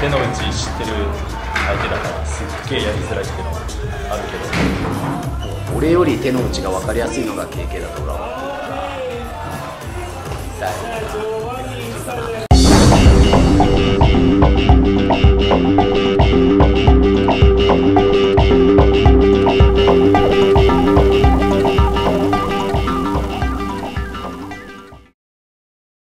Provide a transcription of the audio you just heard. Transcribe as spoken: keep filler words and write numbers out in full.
手の内知ってる相手だからすっげえやりづらいっていうのはあるけど、 俺より手の内が分かりやすいのが ケーケー だと俺は思ってるから大丈夫。